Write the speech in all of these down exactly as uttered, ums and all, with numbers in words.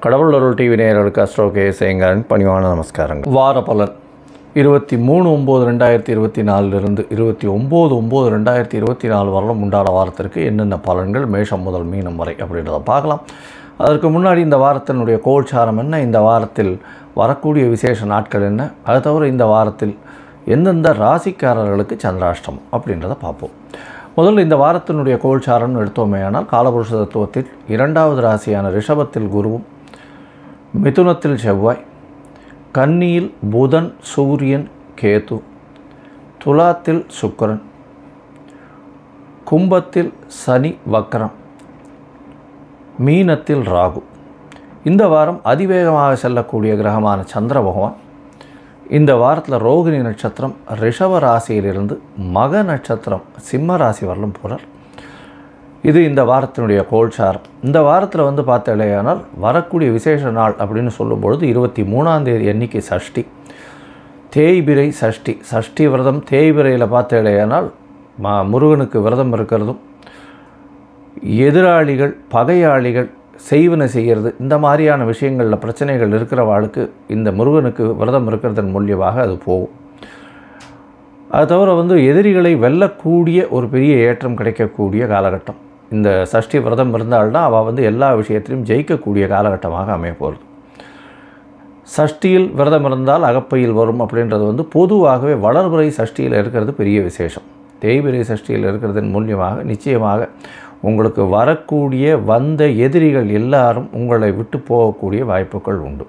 கடவுள் அருள் டிவி நேயர்களுக்கு அஸ்ட்ரோ கே சேங்கரன் பணிவான நமஸ்காரங்கள். வார பலன் இருபத்தி மூணு ஒம்பது ரெண்டாயிரத்தி இருபத்தி நாலுலேருந்து இருபத்தி ஒம்பது ஒம்பது ரெண்டாயிரத்தி இருபத்தி நாலு வரலும் உண்டான வாரத்திற்கு என்னென்ன பலன்கள் மேஷம் முதல் மீனம் வரை அப்படின்றத பார்க்கலாம். அதற்கு முன்னாடி இந்த வாரத்தினுடைய கோல்சாரம் என்ன, இந்த வாரத்தில் வரக்கூடிய விசேஷ நாட்கள் என்ன, அது தவிர இந்த வாரத்தில் எந்தெந்த ராசிக்காரர்களுக்கு சந்திராஷ்டமம் அப்படின்றத பார்ப்போம். முதல்ல இந்த வாரத்தினுடைய கோல்சாரம்னு எடுத்தோமேயானால் காலபுருஷ தத்துவத்தில் இரண்டாவது ராசியான ரிஷபத்தில் குருவும், மிதுனத்தில் செவ்வாய், கன்னியில் புதன் சூரியன் கேது, துலாத்தில் சுக்கிரன், கும்பத்தில் சனி வக்ரம், மீனத்தில் ராகு. இந்த வாரம் அதிவேகமாக செல்லக்கூடிய கிரகமான சந்திர பகவான் இந்த வாரத்தில் ரோகிணி நட்சத்திரம் ரிஷப ராசியிலிருந்து மக நட்சத்திரம் சிம்ம ராசி வரலும் போகிறார். இது இந்த வாரத்தினுடைய கோல்சாரம். இந்த வாரத்தில் வந்து பார்த்தாலேயானால் வரக்கூடிய விசேஷ நாள் அப்படின்னு சொல்லும்பொழுது இருபத்தி மூணாம் தேதி எண்ணிக்கை சஷ்டி, தேய்பிரை சஷ்டி. சஷ்டி விரதம் தேய்பிரையில் பார்த்தாலேயானால் மா முருகனுக்கு விரதம் இருக்கிறதும், எதிராளிகள் பகையாளிகள் செய்வன செய்கிறது, இந்த மாதிரியான விஷயங்களில் பிரச்சனைகள் இருக்கிறவாளுக்கு இந்த முருகனுக்கு விரதம் இருக்கிறதன் மூலியமாக அது போகும். அது தவிர வந்து எதிரிகளை வெல்லக்கூடிய ஒரு பெரிய ஏற்றம் கிடைக்கக்கூடிய காலகட்டம். இந்த சஷ்டி விரதம் இருந்தால்தான் அவள் வந்து எல்லா விஷயத்திலையும் ஜெயிக்கக்கூடிய காலகட்டமாக அமைய போகிறது. சஷ்டியில் விரதம் இருந்தால் அகப்பையில் வரும் அப்படின்றது வந்து பொதுவாகவே வளர்பிறை சஷ்டியில் இருக்கிறது பெரிய விசேஷம். தேய்பிறை சஷ்டியில் இருக்கிறதன் மூலியமாக நிச்சயமாக உங்களுக்கு வரக்கூடிய வந்த எதிரிகள் எல்லாரும் உங்களை விட்டு போகக்கூடிய வாய்ப்புகள் உண்டு.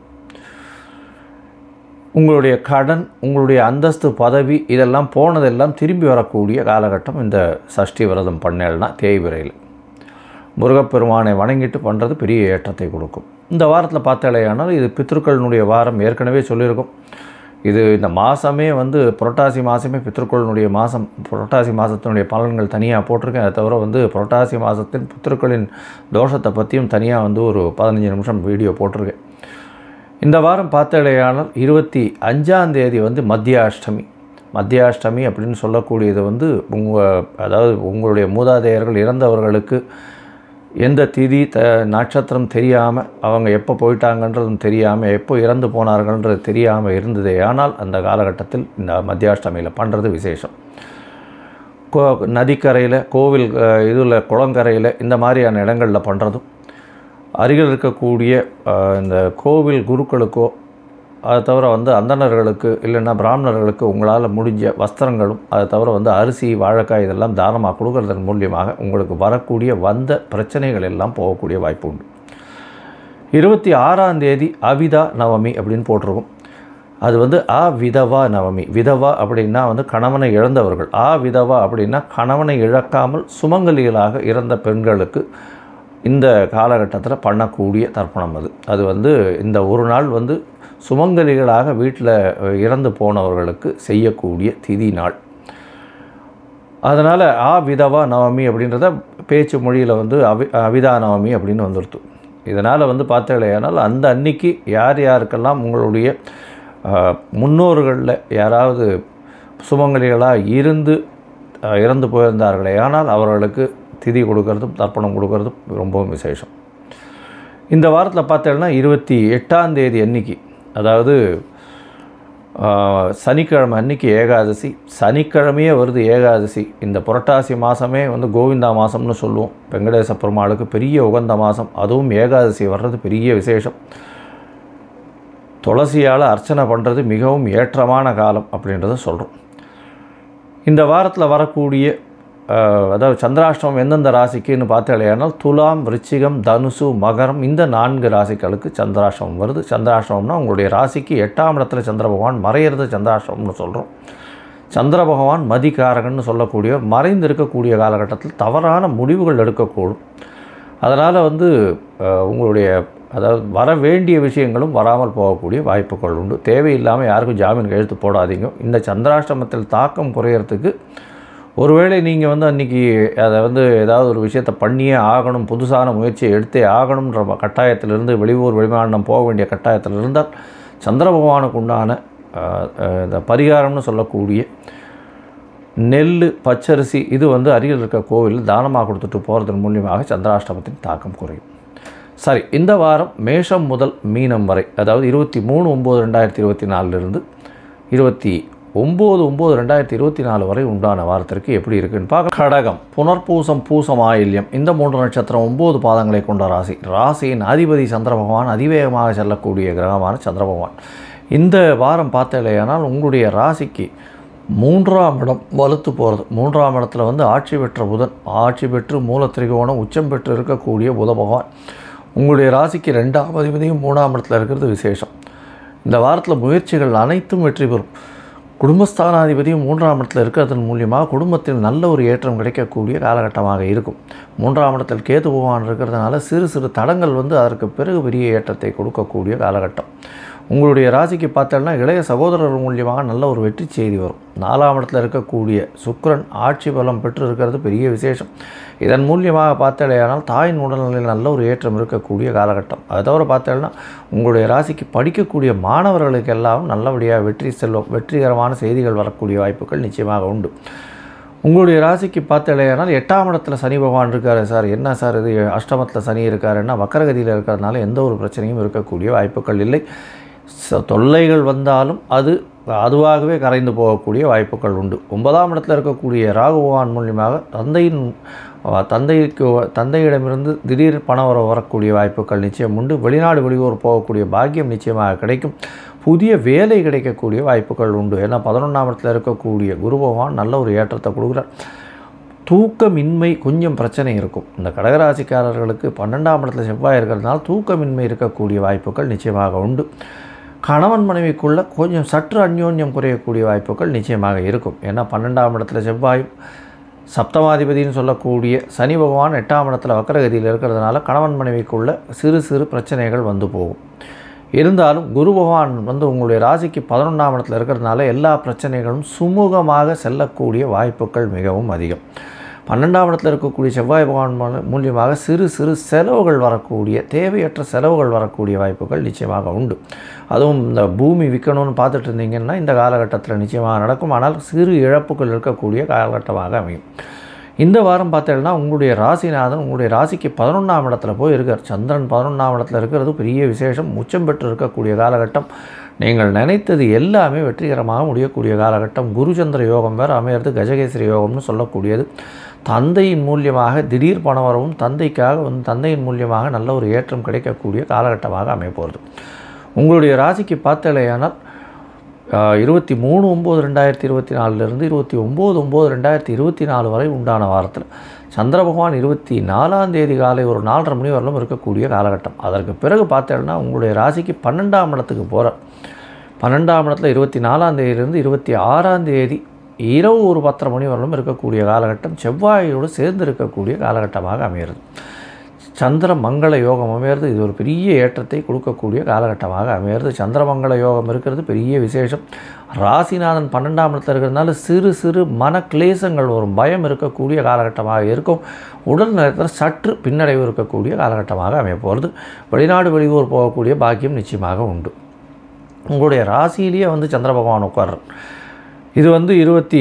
உங்களுடைய கடன், உங்களுடைய அந்தஸ்து, பதவி இதெல்லாம் போனதெல்லாம் திரும்பி வரக்கூடிய காலகட்டம் இந்த சஷ்டி விரதம் பண்ணேன்னா தேய்பிரையில். முருகப்பெருமானை வணங்கிட்டு பண்ணுறது பெரிய ஏற்றத்தை கொடுக்கும். இந்த வாரத்தில் பார்த்தாலேயானால் இது பித்ருக்களினுடைய வாரம். ஏற்கனவே சொல்லியிருக்கோம், இது இந்த மாதமே வந்து புரட்டாசி மாதமே பித்ருக்களினுடைய மாதம். புரட்டாசி மாதத்தினுடைய பலன்கள் தனியாக போட்டிருக்கேன். அதை தவிர வந்து புரட்டாசி மாதத்தின் பித்ருக்களின் தோஷத்தை பற்றியும் தனியாக வந்து ஒரு பதினஞ்சு நிமிஷம் வீடியோ போட்டிருக்கேன். இந்த வாரம் பார்த்தாலேயானால் இருபத்தி அஞ்சாம் தேதி வந்து மத்தியாஷ்டமி. மத்தியாஷ்டமி அப்படின்னு சொல்லக்கூடியது வந்து உங்கள் அதாவது உங்களுடைய மூதாதையர்கள் இறந்தவர்களுக்கு எந்த திதி த நட்சத்திரம் தெரியாமல், அவங்க எப்போ போயிட்டாங்கன்றதும் தெரியாமல், எப்போ இறந்து போனார்கள்ன்றது தெரியாமல் இருந்ததே. ஆனால் அந்த காலகட்டத்தில் இந்த மத்தியாஷ்டமியில் பண்ணுறது விசேஷம். கோ நதிக்கரையில், கோவில் இதில், குளங்கரையில், இந்த மாதிரியான இடங்களில் பண்ணுறதும், அருகில் இருக்கக்கூடிய இந்த கோவில் குருக்களுக்கோ, அதை தவிர வந்து அந்தணர்களுக்கு இல்லைன்னா பிராமணர்களுக்கு உங்களால் முடிஞ்ச வஸ்திரங்களும், அதை தவிர வந்து அரிசி, வாழைக்காய் இதெல்லாம் தானமாக கொடுக்கறதன் மூலியமாக உங்களுக்கு வரக்கூடிய வந்த பிரச்சனைகள் எல்லாம் போகக்கூடிய வாய்ப்பு உண்டு. இருபத்தி ஆறாம் தேதி அவிதா நவமி அப்படின்னு போட்டிருக்கும். அது வந்து ஆ விதவா நவமி. விதவா அப்படின்னா வந்து கணவனை இழந்தவர்கள். ஆ விதவா அப்படின்னா கணவனை இழக்காமல் சுமங்கலிகளாக இறந்த பெண்களுக்கு இந்த காலகட்டத்தில் பண்ணக்கூடிய தர்ப்பணம். அது அது வந்து இந்த ஒரு நாள் வந்து சுமங்கலிகளாக வீட்டில் இறந்து போனவர்களுக்கு செய்யக்கூடிய திதி நாள். அதனால் ஆ விதவா நவமி அப்படின்றத பேச்சு மொழியில் வந்து அவி அவிதா நவமி அப்படின்னு வந்துடுது. இதனால் வந்து பார்த்தாலேயானால் அந்த அன்னைக்கு யார் யாருக்கெல்லாம் உங்களுடைய முன்னோர்களில் யாராவது சுமங்கலிகளாக இருந்து இறந்து போயிருந்தார்களே ஆனால் அவர்களுக்கு திதி கொடுக்கறதும் தர்ப்பணம் கொடுக்கறதும் ரொம்பவும் விசேஷம். இந்த வாரத்தில் பார்த்தேன்னா இருபத்தி எட்டாம் தேதி அன்னைக்கு, அதாவது சனிக்கிழமை அன்னைக்கு ஏகாதசி. சனிக்கிழமையே வருது ஏகாதசி. இந்த புரட்டாசி மாதமே வந்து கோவிந்தா மாதம்னு சொல்லுவோம். வெங்கடேச பெருமாளுக்கு பெரிய உகந்த மாதம். அதுவும் ஏகாதசி வர்றது பெரிய விசேஷம். துளசியால் அர்ச்சனை பண்ணுறது மிகவும் ஏற்றமான காலம் அப்படின்றத சொல்கிறோம். இந்த வாரத்தில் வரக்கூடிய அதாவது சந்திராஷ்டமம் எந்தெந்த ராசிக்குன்னு பார்த்தாலேயானால் துலாம், விருச்சிகம், தனுசு, மகரம் இந்த நான்கு ராசிகளுக்கு சந்திராஷ்டமம் வருது. சந்திராஷ்டமம்னா உங்களுடைய ராசிக்கு எட்டாம் இடத்துல சந்திர பகவான் மறையிறது சந்திராஷ்டமம்னு சொல்கிறோம். சந்திர பகவான் மதிகாரகன்னு சொல்லக்கூடிய மறைந்து இருக்கக்கூடிய காலகட்டத்தில் தவறான முடிவுகள் எடுக்கக்கூடும். அதனால் வந்து உங்களுடைய அதாவது வர வேண்டிய விஷயங்களும் வராமல் போகக்கூடிய வாய்ப்புகள் உண்டு. தேவையில்லாமல் யாருக்கும் ஜாமீன் கையெழுத்து போடாதீங்க. இந்த சந்திராஷ்டமத்தில் தாக்கம் குறையிறதுக்கு ஒருவேளை நீங்கள் வந்து அன்றைக்கி அதை வந்து ஏதாவது ஒரு விஷயத்தை பண்ணியே ஆகணும், புதுசான முயற்சியை எடுத்தே ஆகணுன்ற கட்டாயத்திலிருந்து, வெளியூர் வெளிமாநிலம் போக வேண்டிய கட்டாயத்தில் இருந்தால் சந்திர பகவானுக்கு உண்டான இந்த பரிகாரம்னு சொல்லக்கூடிய நெல், பச்சரிசி இது வந்து அருகில் இருக்க கோவில் தானமாக கொடுத்துட்டு போகிறதன் மூலியமாக சந்திராஷ்டமத்தின் தாக்கம் குறையும். சரி, இந்த வாரம் மேஷம் முதல் மீனம் வரை, அதாவது இருபத்தி மூணு ஒம்பது ரெண்டாயிரத்தி இருபத்தி நாலுலேருந்து இருபத்தி ஒம்பது ஒம்பது ரெண்டாயிரத்தி இருபத்தி நாலு வரை உண்டான வாரத்திற்கு எப்படி இருக்குன்னு பார்க்க. கடகம், புனர்பூசம், பூசம், ஆயில்யம் இந்த மூன்று நட்சத்திரம் ஒம்பது பாதங்களை கொண்ட ராசி. ராசியின் அதிபதி சந்திர பகவான், அதிவேகமாக செல்லக்கூடிய கிரகமான சந்திர பகவான். இந்த வாரம் பார்த்தலையானால் உங்களுடைய ராசிக்கு மூன்றாம் இடம் வலுத்து போகிறது. மூன்றாம் இடத்துல வந்து ஆட்சி பெற்ற புதன், ஆட்சி பெற்று மூலத்திரிகோணம் உச்சம் பெற்று இருக்கக்கூடிய புத பகவான் உங்களுடைய ராசிக்கு ரெண்டாம் அதிபதியும் மூணாம் இடத்துல இருக்கிறது விசேஷம். இந்த வாரத்தில் முயற்சிகள் அனைத்தும் வெற்றி பெறும். குடும்பஸ்தானாதிபதியும் மூன்றாம் இடத்தில் இருக்கிறதன் மூலியமாக குடும்பத்தில் நல்ல ஒரு ஏற்றம் கிடைக்கக்கூடிய காலகட்டமாக இருக்கும். மூன்றாம் இடத்தில் கேது பகவான் இருக்கிறதுனால சிறு சிறு தடங்கள் வந்து அதற்கு பிறகு பெரிய ஏற்றத்தை கொடுக்கக்கூடிய காலகட்டம். உங்களுடைய ராசிக்கு பார்த்தோன்னா இளைய சகோதரர் மூலியமாக நல்ல ஒரு வெற்றி செய்தி வரும். நாலாம் இடத்துல இருக்கக்கூடிய சுக்கிரன் ஆட்சி பலம் பெற்று இருக்கிறது பெரிய விசேஷம். இதன் மூலியமாக பார்த்தலையானால் தாயின் உடல்நிலையில் நல்ல ஒரு ஏற்றம் இருக்கக்கூடிய காலகட்டம். அதை தவிர பார்த்தோன்னா உங்களுடைய ராசிக்கு படிக்கக்கூடிய மாணவர்களுக்கு எல்லாம் நல்லபடியாக வெற்றி செல்வம் வெற்றிகரமான செய்திகள் வரக்கூடிய வாய்ப்புகள் நிச்சயமாக உண்டு. உங்களுடைய ராசிக்கு பார்த்தலையானால் எட்டாம் இடத்துல சனி பகவான் இருக்கார். சார் என்ன சார் இது அஷ்டமத்தில் சனி இருக்காருன்னா வக்கரகதியில் இருக்கிறதுனால எந்த ஒரு பிரச்சனையும் இருக்கக்கூடிய வாய்ப்புகள் இல்லை. தொல்லைகள் வந்தாலும் அது அதுவாகவே கரைந்து போகக்கூடிய வாய்ப்புகள் உண்டு. ஒன்பதாம் இடத்தில் இருக்கக்கூடிய ராகு பகவான் மூலியமாக தந்தையின் தந்தைக்கு தந்தையிடமிருந்து திடீர் பணம் வர வரக்கூடிய வாய்ப்புகள் நிச்சயம் உண்டு. வெளிநாடு வெளியூர் போகக்கூடிய பாக்கியம் நிச்சயமாக கிடைக்கும். புதிய வேலை கிடைக்கக்கூடிய வாய்ப்புகள் உண்டு. ஏன்னா பதினொன்றாம் இடத்தில் இருக்கக்கூடிய குரு பகவான் நல்ல ஒரு ஏற்றத்தை கொடுக்குறார். தூக்கமின்மை கொஞ்சம் பிரச்சனை இருக்கும். இந்த கடகராசிக்காரர்களுக்கு பன்னெண்டாம் இடத்துல செவ்வாய் இருக்கிறதுனால தூக்கமின்மை இருக்கக்கூடிய வாய்ப்புகள் நிச்சயமாக உண்டு. கணவன் மனைவிக்குள்ளே கொஞ்சம் சற்று அந்யோன்யம் குறையக்கூடிய வாய்ப்புகள் நிச்சயமாக இருக்கும். ஏன்னா பன்னெண்டாம் இடத்துல செவ்வாய், சப்தமாதிபதினு சொல்லக்கூடிய சனி பகவான் எட்டாம் இடத்துல வக்கரகதியில் இருக்கிறதுனால கணவன் மனைவிக்குள்ளே சிறு சிறு பிரச்சனைகள் வந்து போகும். இருந்தாலும் குரு பகவான் வந்து உங்களுடைய ராசிக்கு பதினொன்றாம் இடத்துல இருக்கிறதுனால எல்லா பிரச்சனைகளும் சுமூகமாக செல்லக்கூடிய வாய்ப்புகள் மிகவும் அதிகம். பன்னெண்டாம் இடத்துல இருக்கக்கூடிய செவ்வாய் பகவான் மூலியமாக சிறு சிறு செலவுகள் வரக்கூடிய தேவையற்ற செலவுகள் வரக்கூடிய வாய்ப்புகள் நிச்சயமாக உண்டு. அதுவும் இந்த பூமி விற்கணும்னு பார்த்துட்டு இருந்தீங்கன்னா இந்த காலகட்டத்தில் நிச்சயமாக நடக்கும். ஆனால் சிறு இழப்புகள் இருக்கக்கூடிய காலகட்டமாக அமையும். இந்த வாரம் பார்த்தீங்கன்னா உங்களுடைய ராசிநாதன் உங்களுடைய ராசிக்கு பதினொன்றாம் இடத்துல போய் இருக்கார். சந்திரன் பதினொன்றாம் இடத்துல இருக்கிறது பெரிய விசேஷம். உச்சம் பெற்று இருக்கக்கூடிய காலகட்டம். நீங்கள் நினைத்தது எல்லாமே வெற்றிகரமாக முடியக்கூடிய காலகட்டம். குருச்சந்திர யோகம் வேறு அமையிறது கஜகேசரி யோகம்னு சொல்லக்கூடியது. தந்தையின் மூலியமாக திடீர் பணம் வரவும் தந்தைக்காக வந்து தந்தையின் மூலியமாக நல்ல ஒரு ஏற்றம் கிடைக்கக்கூடிய காலகட்டமாக அமையப்போகிறது. உங்களுடைய ராசிக்கு பார்த்தலையானால் இருபத்தி மூணு ஒம்பது ரெண்டாயிரத்தி இருபத்தி நாலுலேருந்து இருபத்தி ஒம்பது ஒம்பது ரெண்டாயிரத்தி இருபத்தி நாலு வரை உண்டான வாரத்தில் சந்திர பகவான் இருபத்தி நாலாம் தேதி காலை ஒரு நாலரை மணி வரலும் இருக்கக்கூடிய காலகட்டம். அதற்கு பிறகு பார்த்தேன்னா உங்களுடைய ராசிக்கு பன்னெண்டாம் இடத்துக்கு போகிறார். பன்னெண்டாம் இடத்துல இருபத்தி நாலாம் தேதியிலிருந்து இருபத்தி ஆறாம் தேதி இரவு ஒரு பத்தரை மணி வரலும் இருக்கக்கூடிய காலகட்டம் செவ்வாயோடு சேர்ந்து இருக்கக்கூடிய காலகட்டமாக அமைகிறது. சந்திர மங்கள யோகம் அமையிறது. இது ஒரு பெரிய ஏற்றத்தை கொடுக்கக்கூடிய காலகட்டமாக அமையிறது. சந்திரமங்கள யோகம் இருக்கிறது பெரிய விசேஷம். ராசிநாதன் பன்னெண்டாம் இடத்துல இருக்கிறதுனால சிறு சிறு மன கிளேசங்கள் வரும், பயம் இருக்கக்கூடிய காலகட்டமாக இருக்கும். உடல் நலத்தில் சற்று பின்னடைவு இருக்கக்கூடிய காலகட்டமாக அமைய போகிறது. வெளிநாடு வெளியூர் போகக்கூடிய பாக்கியம் நிச்சயமாக உண்டு. உங்களுடைய ராசியிலேயே வந்து சந்திர பகவான் உட்கார்றார். இது வந்து இருபத்தி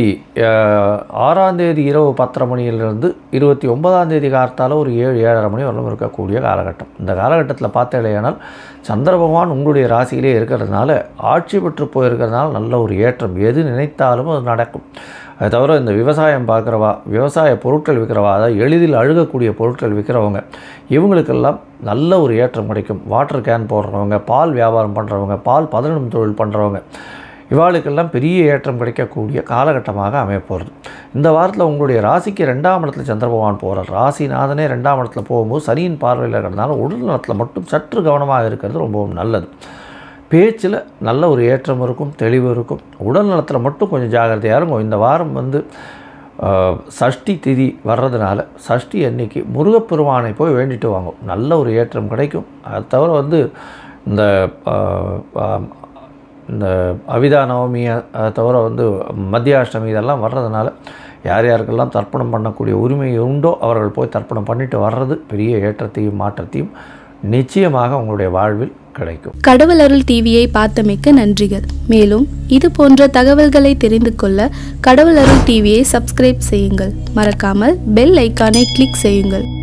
ஆறாம் தேதி இரவு பத்தரை மணியிலிருந்து இருபத்தி ஒன்பதாம் தேதி காலத்தால் ஒரு ஏழு ஏழரை மணி வரலும் இருக்கக்கூடிய காலகட்டம். இந்த காலகட்டத்தில் பார்த்தேனால் சந்திர பகவான் உங்களுடைய ராசியிலே இருக்கிறதுனால ஆட்சி பெற்று போயிருக்கிறதுனால நல்ல ஒரு ஏற்றம். எது நினைத்தாலும் அது நடக்கும். அதை தவிர இந்த விவசாயம் பார்க்குறவா, விவசாய பொருட்கள் விற்கிறவா, அதாவது எளிதில் அழுகக்கூடிய பொருட்கள் விற்கிறவங்க, இவங்களுக்கெல்லாம் நல்ல ஒரு ஏற்றம் கிடைக்கும். வாட்டர் கேன் போடுறவங்க, பால் வியாபாரம் பண்ணுறவங்க, பால் பதனிடும் தொழில் பண்ணுறவங்க, இவாளுக்கெல்லாம் பெரிய ஏற்றம் கிடைக்கக்கூடிய காலகட்டமாக அமையப்போகிறது. இந்த வாரத்தில் உங்களுடைய ராசிக்கு ரெண்டாம் இடத்துல சந்திர பகவான் போகிறார். ராசிநாதனே ரெண்டாம் இடத்துல போகும்போது சனியின் பார்வையில் இருக்கிறதுனால உடல் நலத்தில் மட்டும் சற்று கவனமாக இருக்கிறது ரொம்பவும் நல்லது. பேச்சில் நல்ல ஒரு ஏற்றம் இருக்கும், தெளிவு இருக்கும். உடல் நலத்தில் மட்டும் கொஞ்சம் ஜாகிரதையாக இருக்கும். இந்த வாரம் வந்து சஷ்டி திதி வர்றதுனால சஷ்டி அன்னைக்கு முருகப்பெருமானை போய் வேண்டிட்டு வாங்கும், நல்ல ஒரு ஏற்றம் கிடைக்கும். அதை தவிர வந்து இந்த இந்த அவிதா நவமியை தவிர வந்து மத்தியாஷ்டமி இதெல்லாம் வர்றதுனால யார் யாருக்கெல்லாம் தர்ப்பணம் பண்ணக்கூடிய உரிமை உண்டோ அவர்கள் போய் தர்ப்பணம் பண்ணிட்டு வர்றது பெரிய ஏற்றத்தையும் மாற்றத்தையும் நிச்சயமாக உங்களுடைய வாழ்வில் கிடைக்கும். கடவுள் அருள் டிவியை பார்த்தமைக்கு நன்றிகள். மேலும் இது போன்ற தகவல்களை தெரிந்து கொள்ள கடவுள் அருள் டிவியை சப்ஸ்கிரைப் செய்யுங்கள். மறக்காமல் பெல் ஐக்கானை கிளிக் செய்யுங்கள்.